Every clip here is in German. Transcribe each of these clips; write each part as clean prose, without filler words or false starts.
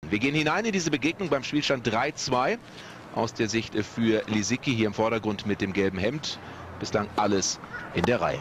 Wir gehen hinein in diese Begegnung beim Spielstand 3:2. Aus der Sicht für Lisicki hier im Vordergrund mit dem gelben Hemd. Bislang alles in der Reihe.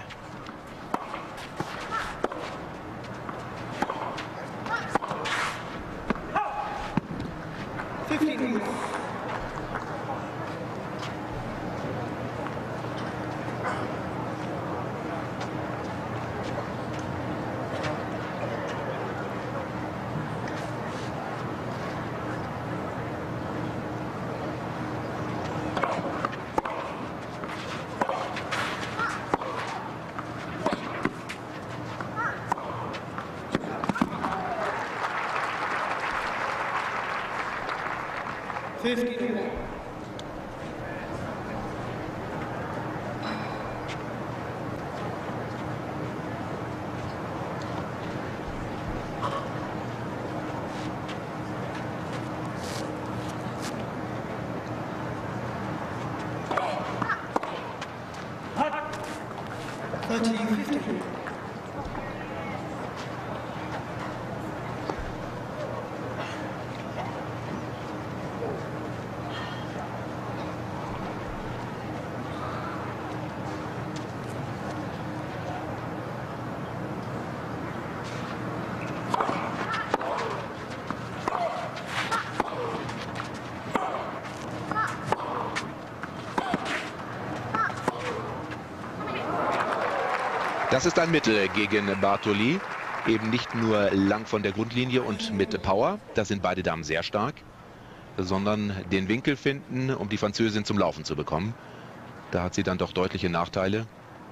Das ist ein Mittel gegen Bartoli. Eben nicht nur lang von der Grundlinie und mit Power, da sind beide Damen sehr stark, sondern den Winkel finden, um die Französin zum Laufen zu bekommen. Da hat sie dann doch deutliche Nachteile.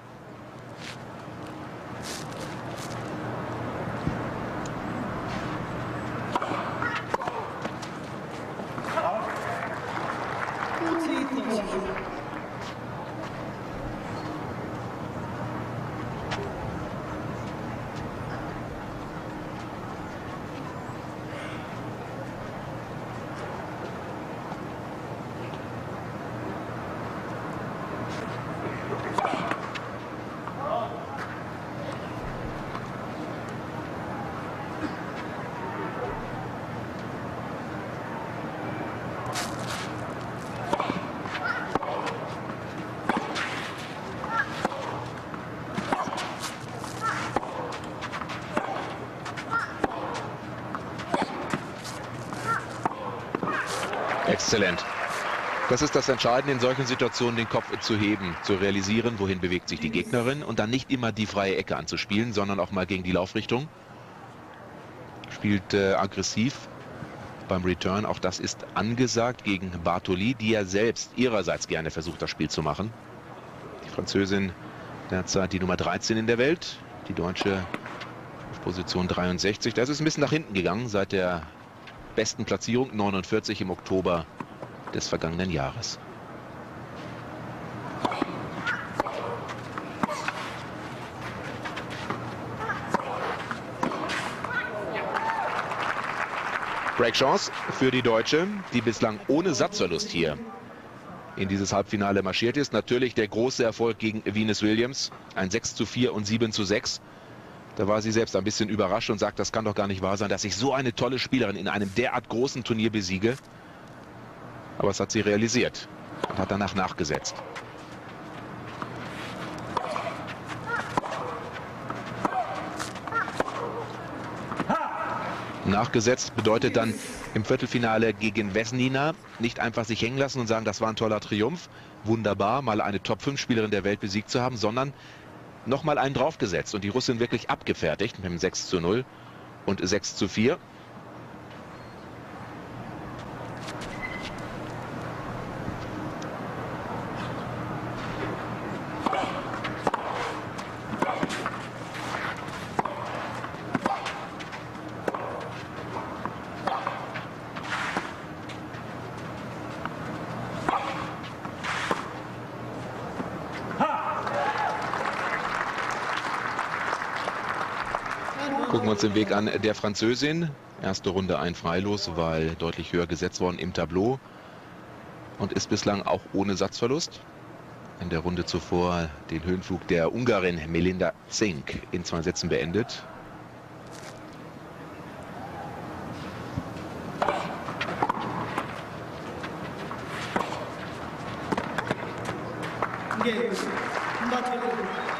Exzellent. Das ist das Entscheidende in solchen Situationen, den Kopf zu heben, zu realisieren, wohin bewegt sich die Gegnerin und dann nicht immer die freie Ecke anzuspielen, sondern auch mal gegen die Laufrichtung. Spielt aggressiv beim Return, auch das ist angesagt gegen Bartoli, die ja selbst ihrerseits gerne versucht, das Spiel zu machen. Die Französin derzeit die Nummer 13 in der Welt, die Deutsche auf Position 63. Das ist ein bisschen nach hinten gegangen seit der besten Platzierung 49 im Oktober des vergangenen Jahres. Breakchance für die Deutsche, die bislang ohne Satzverlust hier in dieses Halbfinale marschiert ist. Natürlich der große Erfolg gegen Venus Williams, ein 6:4 und 7:6. Da war sie selbst ein bisschen überrascht und sagt, das kann doch gar nicht wahr sein, dass ich so eine tolle Spielerin in einem derart großen Turnier besiege. Aber es hat sie realisiert und hat danach nachgesetzt. Nachgesetzt bedeutet dann im Viertelfinale gegen Vesnina nicht einfach sich hängen lassen und sagen, das war ein toller Triumph, wunderbar, mal eine Top-5-Spielerin der Welt besiegt zu haben, sondern nochmal einen draufgesetzt und die Russin wirklich abgefertigt mit dem 6:0 und 6:4. Gucken wir uns den Weg an der Französin. Erste Runde ein Freilos, weil deutlich höher gesetzt worden im Tableau. Und ist bislang auch ohne Satzverlust. In der Runde zuvor den Höhenflug der Ungarin Melinda Zink in 2 Sätzen beendet.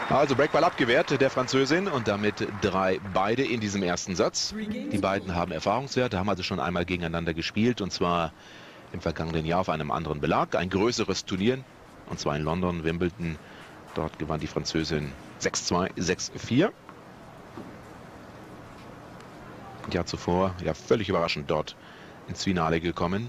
Also Breakball abgewehrt der Französin und damit 3 beide in diesem ersten Satz. Die beiden haben Erfahrungswerte, haben also schon einmal gegeneinander gespielt und zwar im vergangenen Jahr auf einem anderen Belag. Ein größeres Turnier und zwar in London, Wimbledon. Dort gewann die Französin 6-2, 6-4. Ein Jahr zuvor, ja völlig überraschend dort ins Finale gekommen.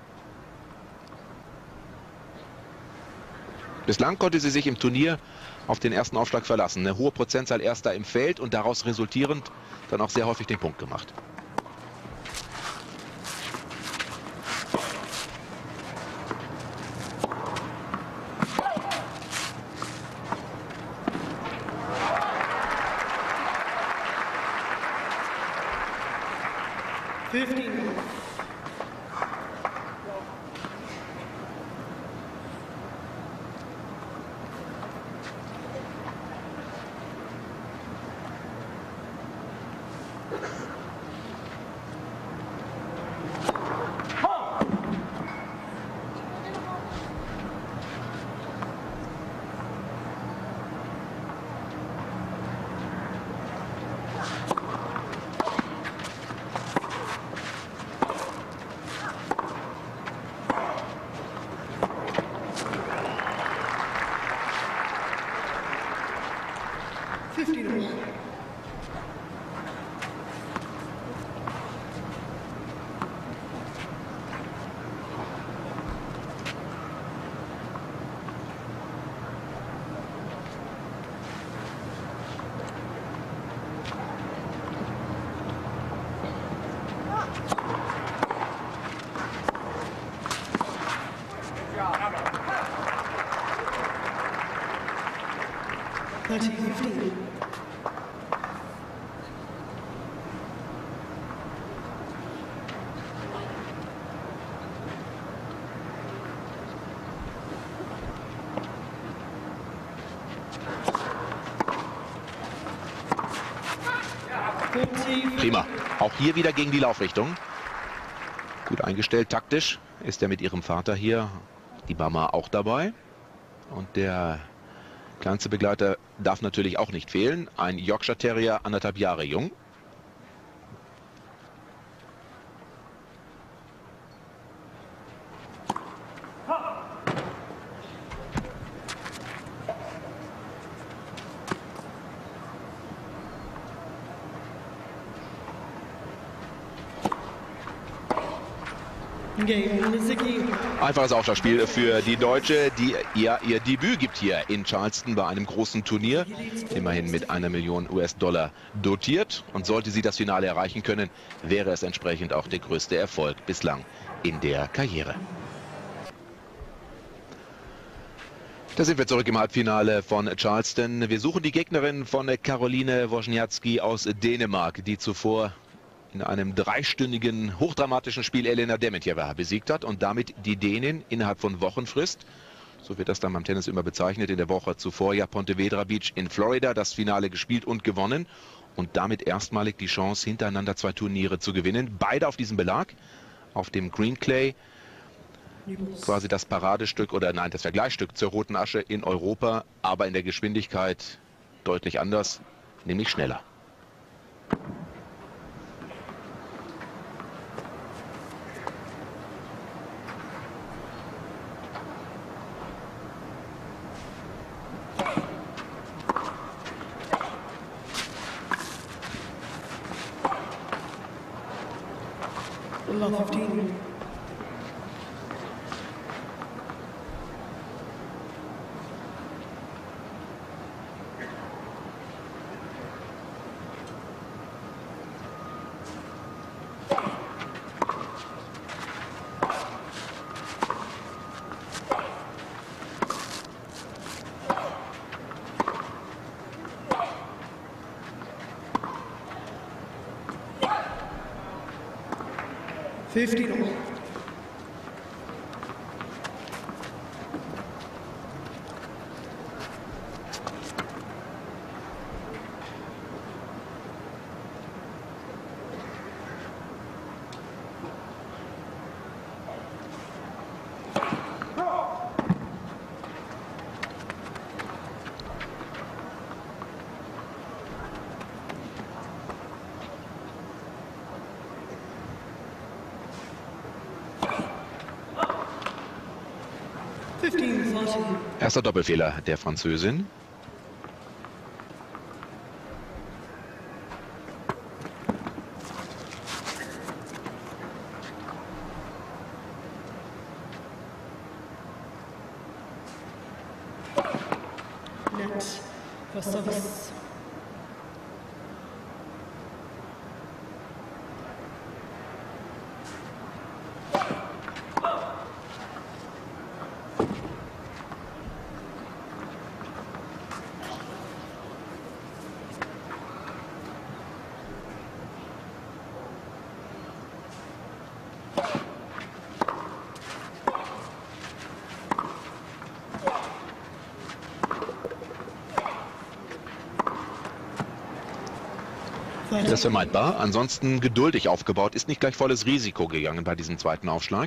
Bislang konnte sie sich im Turnier auf den ersten Aufschlag verlassen. Eine hohe Prozentzahl Erster im Feld und daraus resultierend dann auch sehr häufig den Punkt gemacht. Prima. Auch hier wieder gegen die Laufrichtung. Gut eingestellt, taktisch ist er mit ihrem Vater hier, die Mama, auch dabei. Und der kleinste Begleiter darf natürlich auch nicht fehlen. Ein Yorkshire Terrier, 1,5 Jahre jung. Einfaches Aufschlagspiel für die Deutsche, die ihr Debüt gibt hier in Charleston bei einem großen Turnier. Immerhin mit 1 Million US-Dollar dotiert. Und sollte sie das Finale erreichen können, wäre es entsprechend auch der größte Erfolg bislang in der Karriere. Da sind wir zurück im Halbfinale von Charleston. Wir suchen die Gegnerin von Caroline Wozniacki aus Dänemark, die zuvor in einem 3-stündigen, hochdramatischen Spiel Elena Demetjeva besiegt hat und damit die Dänin innerhalb von Wochenfrist, so wird das dann beim Tennis immer bezeichnet, in der Woche zuvor ja Ponte Vedra Beach in Florida das Finale gespielt und gewonnen und damit erstmalig die Chance, hintereinander 2 Turniere zu gewinnen. Beide auf diesem Belag, auf dem Green Clay, quasi das Paradestück oder nein, das Vergleichsstück zur Roten Asche in Europa, aber in der Geschwindigkeit deutlich anders, nämlich schneller. Love 15. Erster Doppelfehler der Französin. Net for service. Das ist vermeidbar. Ansonsten geduldig aufgebaut, ist nicht gleich volles Risiko gegangen bei diesem zweiten Aufschlag.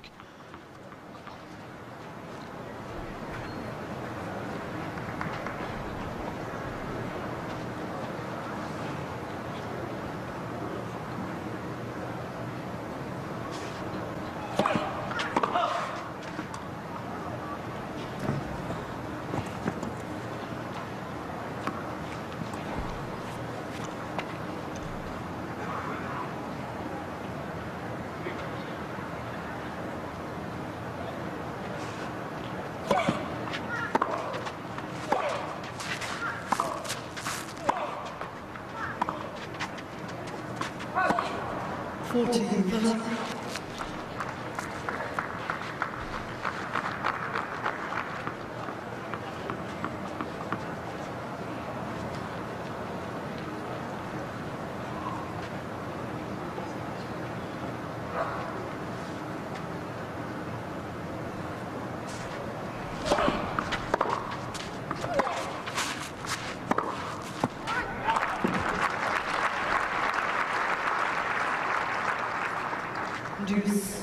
Deuce.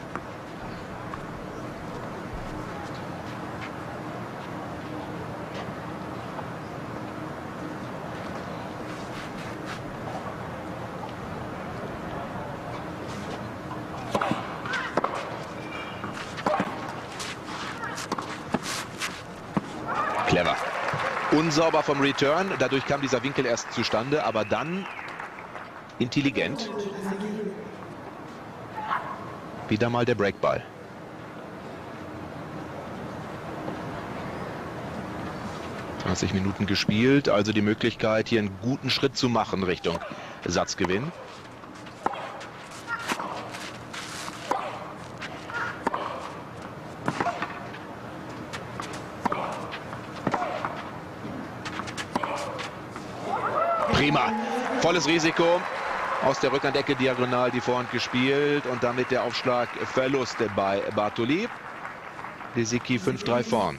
Clever. Unsauber vom Return. Dadurch kam dieser Winkel erst zustande, aber dann intelligent. Wieder mal der Breakball. ...20 Minuten gespielt, also die Möglichkeit, hier einen guten Schritt zu machen Richtung Satzgewinn. Prima. Volles Risiko. Aus der Rückhandecke diagonal die Vorhand gespielt und damit der Aufschlag Verlust bei Bartoli. Lisicki 5-3 vorn.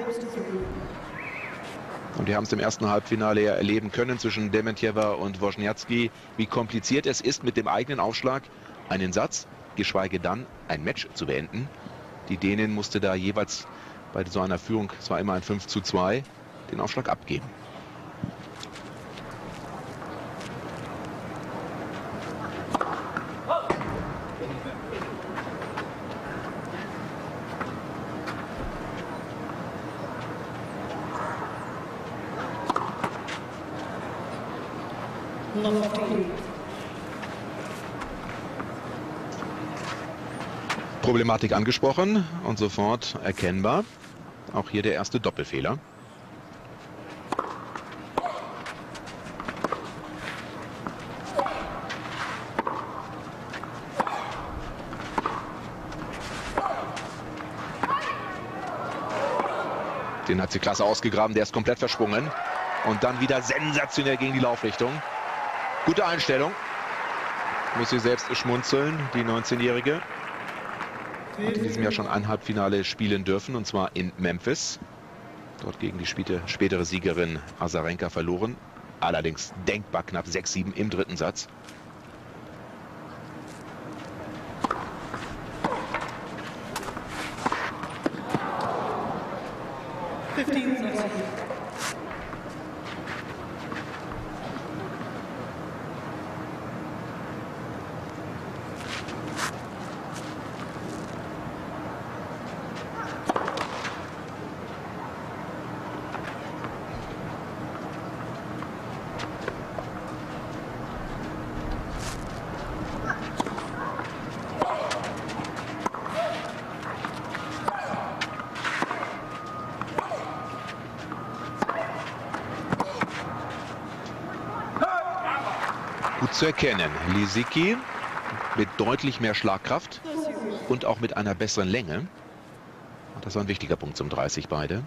Und wir haben es im ersten Halbfinale ja erleben können zwischen Dementjewa und Wozniacki, wie kompliziert es ist, mit dem eigenen Aufschlag einen Satz, geschweige dann ein Match zu beenden. Die Dänin musste da jeweils bei so einer Führung, es war immer ein 5:2, den Aufschlag abgeben. Problematik angesprochen und sofort erkennbar. Auch hier der erste Doppelfehler. Den hat sie klasse ausgegraben, der ist komplett verschwungen. Und dann wieder sensationell gegen die Laufrichtung. Gute Einstellung. Muss sie selbst schmunzeln, die 19-Jährige. Hat in diesem Jahr schon ein Halbfinale spielen dürfen, und zwar in Memphis. Dort gegen die spätere Siegerin Azarenka verloren. Allerdings denkbar knapp 6-7 im dritten Satz. Gut zu erkennen. Lisicki mit deutlich mehr Schlagkraft und auch mit einer besseren Länge. Und das war ein wichtiger Punkt zum 30 beide.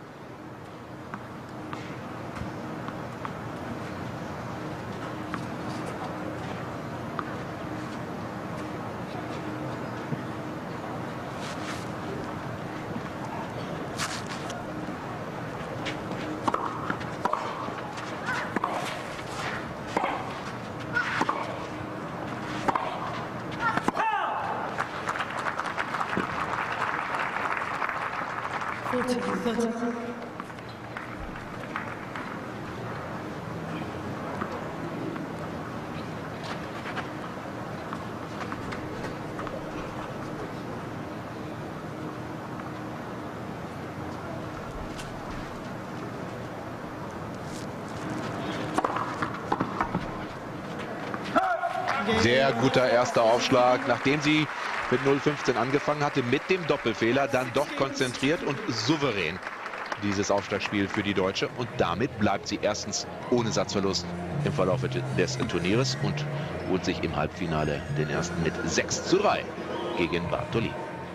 Sehr guter erster Aufschlag, nachdem sie mit 0,15 angefangen hatte, mit dem Doppelfehler, dann doch konzentriert und souverän dieses Aufschlagspiel für die Deutsche. Und damit bleibt sie erstens ohne Satzverlust im Verlauf des Turnieres und holt sich im Halbfinale den ersten mit 6:3 gegen Bartoli.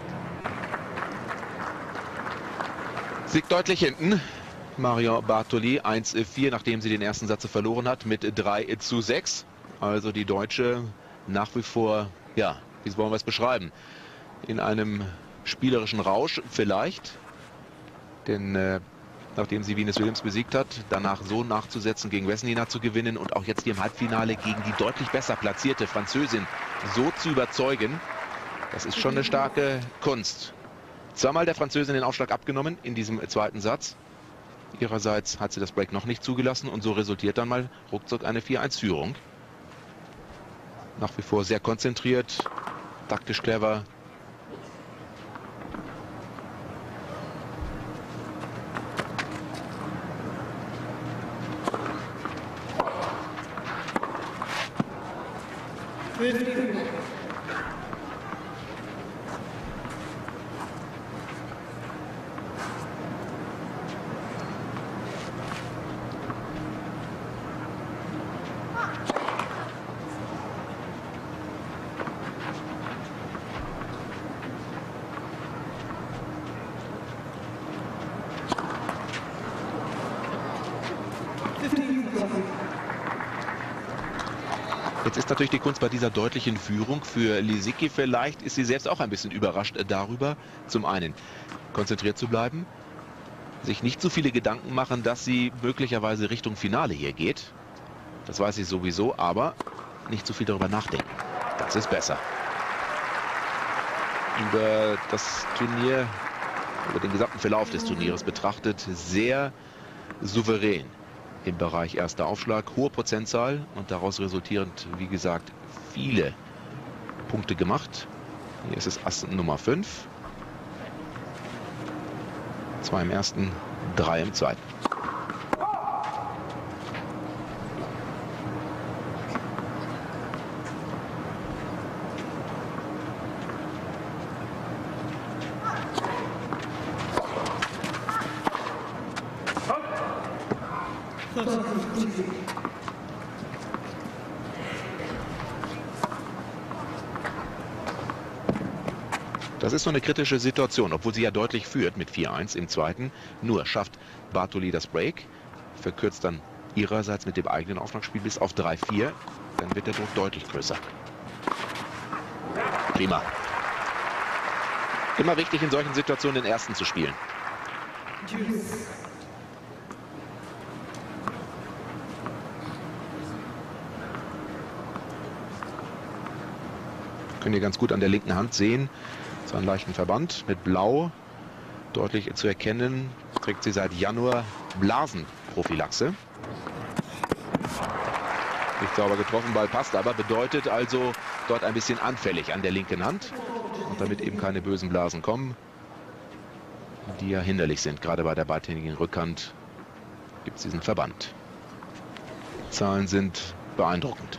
Sie liegt deutlich hinten. Mario Bartoli 1:4, nachdem sie den ersten Satz verloren hat, mit 3:6. Also die Deutsche nach wie vor, ja, wie wollen wir es beschreiben? In einem spielerischen Rausch vielleicht. Denn nachdem sie Venus Williams besiegt hat, danach so nachzusetzen, gegen Vesnina zu gewinnen und auch jetzt hier im Halbfinale gegen die deutlich besser platzierte Französin so zu überzeugen, das ist schon eine starke Kunst. Zweimal der Französin den Aufschlag abgenommen in diesem zweiten Satz. Ihrerseits hat sie das Break noch nicht zugelassen und so resultiert dann mal ruckzuck eine 4:1-Führung. Nach wie vor sehr konzentriert, taktisch clever. Jetzt ist natürlich die Kunst bei dieser deutlichen Führung für Lisicki. Vielleicht ist sie selbst auch ein bisschen überrascht darüber. Zum einen konzentriert zu bleiben, sich nicht so viele Gedanken machen, dass sie möglicherweise Richtung Finale hier geht. Das weiß sie sowieso, aber nicht so viel darüber nachdenken. Das ist besser. Über das Turnier, über den gesamten Verlauf des Turnieres betrachtet, sehr souverän im Bereich erster Aufschlag, hohe Prozentzahl und daraus resultierend, wie gesagt, viele Punkte gemacht. Hier ist es Ass Nummer 5. 2 im ersten, 3 im zweiten. Das ist so eine kritische Situation, obwohl sie ja deutlich führt mit 4:1 im zweiten. Nur schafft Bartoli das Break, verkürzt dann ihrerseits mit dem eigenen Aufschlagspiel bis auf 3:4. Dann wird der Druck deutlich größer. Prima. Immer wichtig in solchen Situationen den ersten zu spielen. Können ihr ganz gut an der linken Hand sehen. So einen leichten Verband mit Blau. Deutlich zu erkennen, trägt sie seit Januar Blasenprophylaxe. Nicht sauber getroffen, Ball passt aber, bedeutet also dort ein bisschen anfällig an der linken Hand. Und damit eben keine bösen Blasen kommen, die ja hinderlich sind. Gerade bei der beidhändigen Rückhand gibt es diesen Verband. Die Zahlen sind beeindruckend.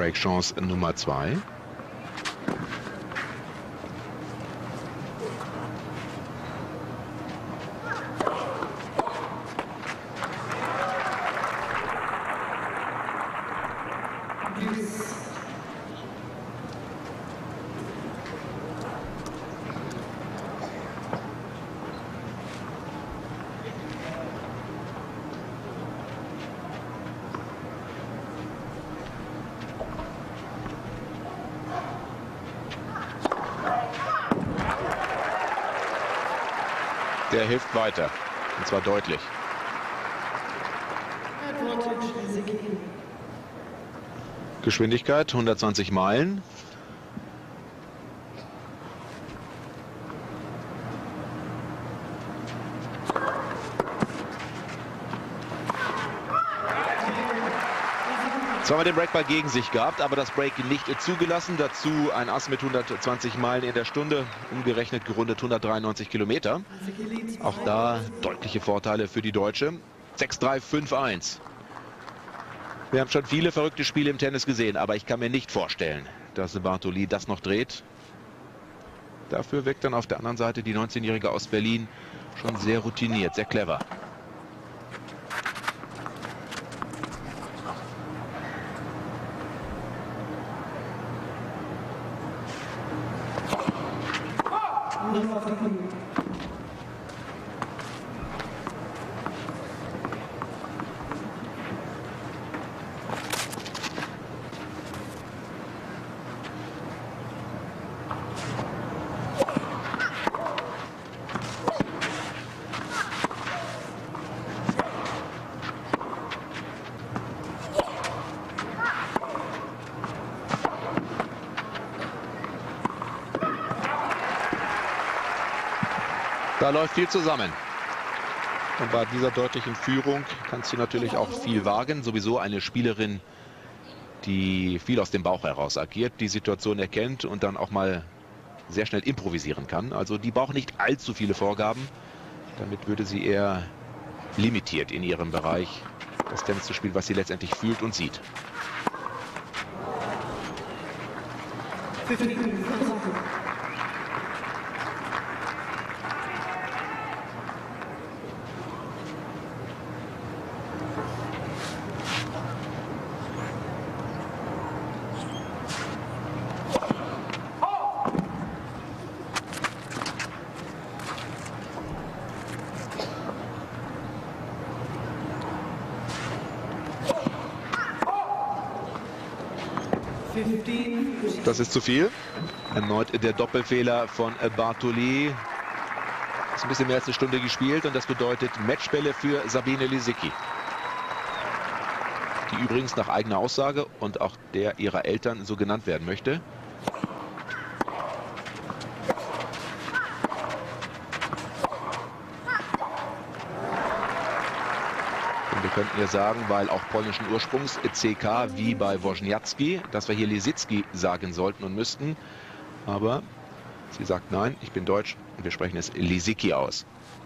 Breakchance Nummer 2. Der hilft weiter, und zwar deutlich. Geschwindigkeit 120 Meilen. Zweimal den Breakball gegen sich gehabt, aber das Break nicht zugelassen. Dazu ein Ass mit 120 Meilen in der Stunde, umgerechnet gerundet 193 Kilometer. Auch da deutliche Vorteile für die Deutsche. 6-3, 5-1. Wir haben schon viele verrückte Spiele im Tennis gesehen, aber ich kann mir nicht vorstellen, dass Bartoli das noch dreht. Dafür wirkt dann auf der anderen Seite die 19-Jährige aus Berlin schon sehr routiniert, sehr clever. Da läuft viel zusammen. Und bei dieser deutlichen Führung kannst du natürlich auch viel wagen. Sowieso eine Spielerin, die viel aus dem Bauch heraus agiert, die Situation erkennt und dann auch mal sehr schnell improvisieren kann. Also die braucht nicht allzu viele Vorgaben. Damit würde sie eher limitiert in ihrem Bereich das Tennis zu spielen, was sie letztendlich fühlt und sieht. Das ist zu viel. Erneut der Doppelfehler von Bartoli. Ist ein bisschen mehr als eine Stunde gespielt und das bedeutet Matchbälle für Sabine Lisicki. Die übrigens nach eigener Aussage und auch der ihrer Eltern so genannt werden möchte. Wir könnten ja sagen, weil auch polnischen Ursprungs CK wie bei Wozniacki, dass wir hier Lisicki sagen sollten und müssten. Aber sie sagt nein, ich bin deutsch und wir sprechen es Lisicki aus.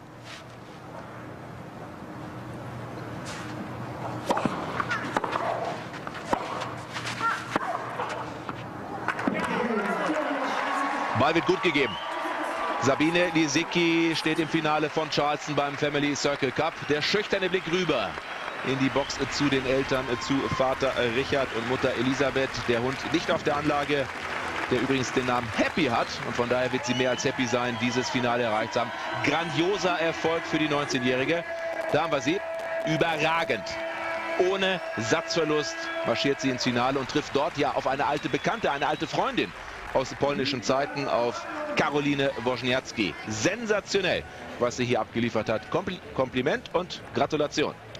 Ball wird gut gegeben. Sabine Lisicki steht im Finale von Charleston beim Family Circle Cup. Der schüchterne Blick rüber in die Box zu den Eltern, zu Vater Richard und Mutter Elisabeth. Der Hund nicht auf der Anlage, der übrigens den Namen Happy hat. Und von daher wird sie mehr als happy sein, dieses Finale erreicht zu haben. Grandioser Erfolg für die 19-Jährige. Da haben wir sie. Überragend. Ohne Satzverlust marschiert sie ins Finale und trifft dort ja auf eine alte Bekannte, eine alte Freundin aus polnischen Zeiten, auf Caroline Wozniacki. Sensationell, was sie hier abgeliefert hat. Kompliment und Gratulation.